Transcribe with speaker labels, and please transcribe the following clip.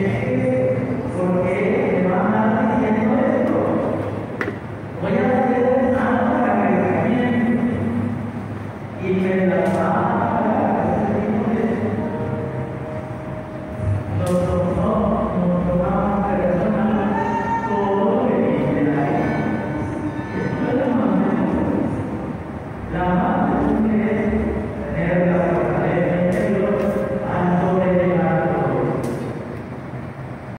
Speaker 1: porque me van a dar diciendo esto. Voy a hacer algo para que también. Y me la va a dar nosotros nos tomamos personas todo lo que viene de ahí. Esto es lo más. La más es tener la